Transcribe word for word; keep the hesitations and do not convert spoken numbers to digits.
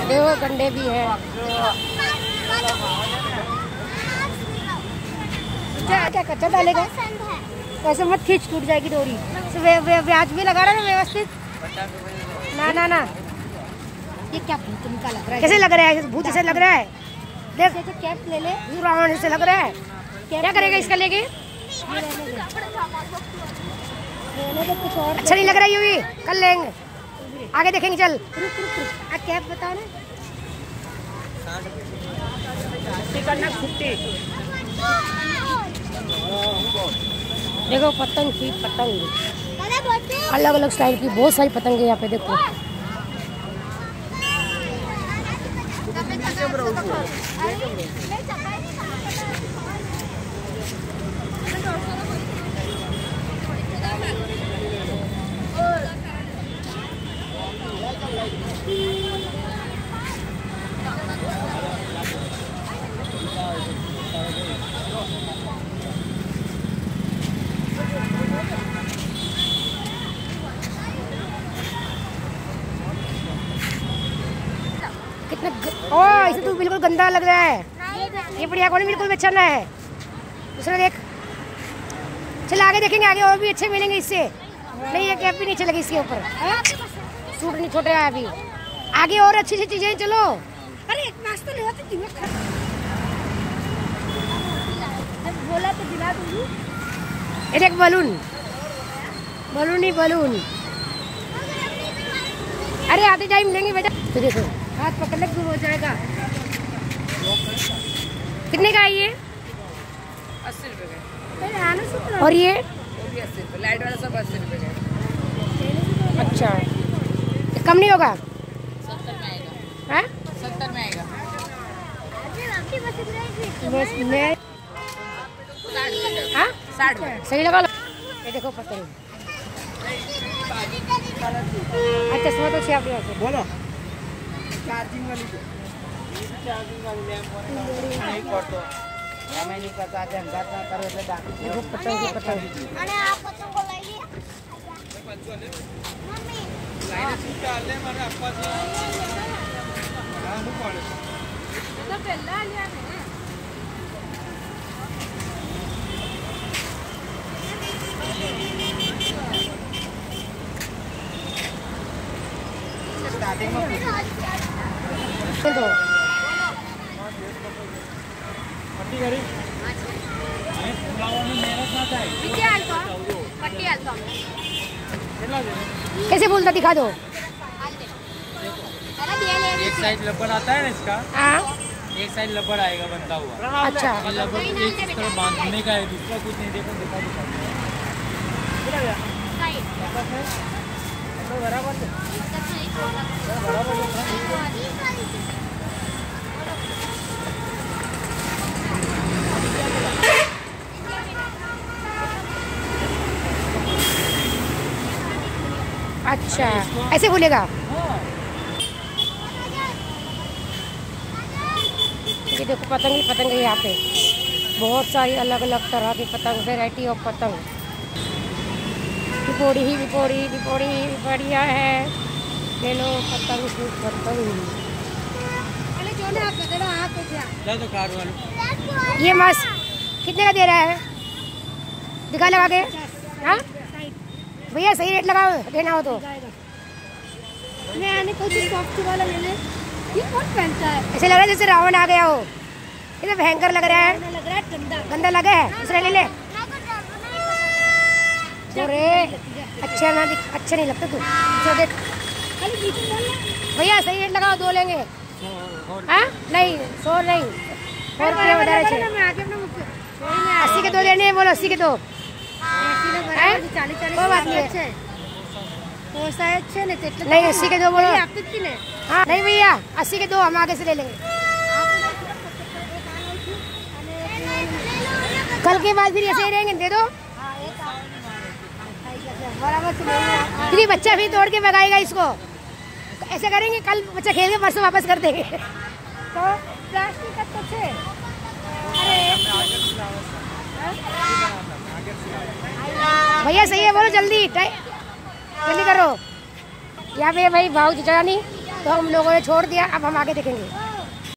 देखो गंडे भी है। क्या कच्चा डालेगा? ऐसे मत खींच, टूट जाएगी डोरी। ब्याज भी लगा रहा है व्यवस्थित। ना ना ना, ये क्या भूत का लग रहा है? कैसे लग रहा है? भूत ऐसे लग रहा है। देख तो कैप ले ले, रावण ऐसे लग रहा है। क्या करेगा इसका लेके? कुछ और अच्छा नहीं लग रहा है। यूँ कर लेंगे, आगे देखेंगे। चल रुक रुक रुक, आ कैप बताओ ना। देखो पतंग की पतंग अलग अलग स्टाइल की, बहुत सारी पतंग है यहाँ पे। देखो कितना ओ, इसे तो बिल्कुल गंदा लग रहा है। ये बढ़िया कौन, बिल्कुल अच्छा ना है। दूसरा देख, चल आगे देखेंगे, आगे और भी अच्छे मिलेंगे इससे। नहीं, ये कैप भी नहीं अच्छी लगी इसके ऊपर, सूट नहीं छोटे है अभी। आगे और अच्छी अच्छी चीजें। चलो, अरे एक नाश्ता ले आती थी, बोला तो दिला दूंगी। एक बलून, बलून ही बलून। अरे आते टाइम लेंगे बेटा। तो देखो हाथ पकड़ ले, गुम हो जाएगा। कितने का है ये? अस्सी रुपए का। और ये वो भी अस्सी रुपए, लाइट वाला सब अस्सी रुपए का। अच्छा, कम नहीं होगा? सत्तर में आएगा। हाँ सत्तर में आएगा। बस मैं हाँ साठ रुपए सही लगा लो। ये देखो पतंग। अच्छा सुनो तो छियाप बोलो। चार्जिंग वाली चार्जिंग वाली लैंप नहीं करतो हमें नहीं पता है हम बात ना करो तो डाक। देखो पतंग की पतंग। अरे आप पतंग को लाइए मम्मी। लाइन से डाल ले मारे अप्पा से हां वो कौन तो पहला लिया है। स्टार्टिंग में तो पट्टी करी फुलावर में मेहनत ना जाए। पीछे आलता पट्टी आलता कैसे बोलता दिखा दो। एक साइड लब्बड़ आता है ना इसका, हाँ एक साइड लब्बड़ आएगा बनता हुआ। अच्छा, लब्बड़ एक इस तरह बांधने का है, दूसरा कुछ नहीं। देखो दिखा अच्छा ऐसे बोलेगा। ये देखो पतंग ही पतंग है यहाँ पे, बहुत सारी अलग अलग तरह की पतंग, वैरायटी ऑफ पतंग। विपोड़ी ही विपोड़ी विपोड़ी ही बढ़िया है। ले लो पतंग की पतंग। तो कार वाले ये मस्त कितने का दे रहा है? दिखा लगा के। हाँ भैया सही रेट लगाओ, देना हो तो। मैं आने को सॉफ्ट वाला ले ले। ये कौन पहनता है? ऐसे लग रहा है जैसे रावण आ गया हो। कितना भयंकर लग रहा है। लग रहा है गंदा गंदा लगा है, दूसरा ले ले। अरे अच्छा ना दिख, अच्छा नहीं लगता तू। दूसरा देख भैया सही रेट लगाओ, दो लेंगे। हाँ नहीं सौ नहीं, सौ रुपये बता रहे थे। अस्सी के दो लेने हैं, बोलो अस्सी के दो। कोई बात नहीं है, नहीं अस्सी के दो बोलो। हाँ नहीं भैया अस्सी के दो, हम आगे से ले लेंगे। कल के बाद फिर ऐसे ही रहेंगे, दे दो। फिर बच्चा भी तोड़ के भगाएगा इसको। ऐसे करेंगे, कल बच्चा खेल के परसों वापस कर देंगे। तो प्लास्टिक का तो छे। भैया सही है, बोलो जल्दी जल्दी करो। यहाँ पे भाई भाव चिचानी तो हम लोगों ने छोड़ दिया, अब हम आगे देखेंगे।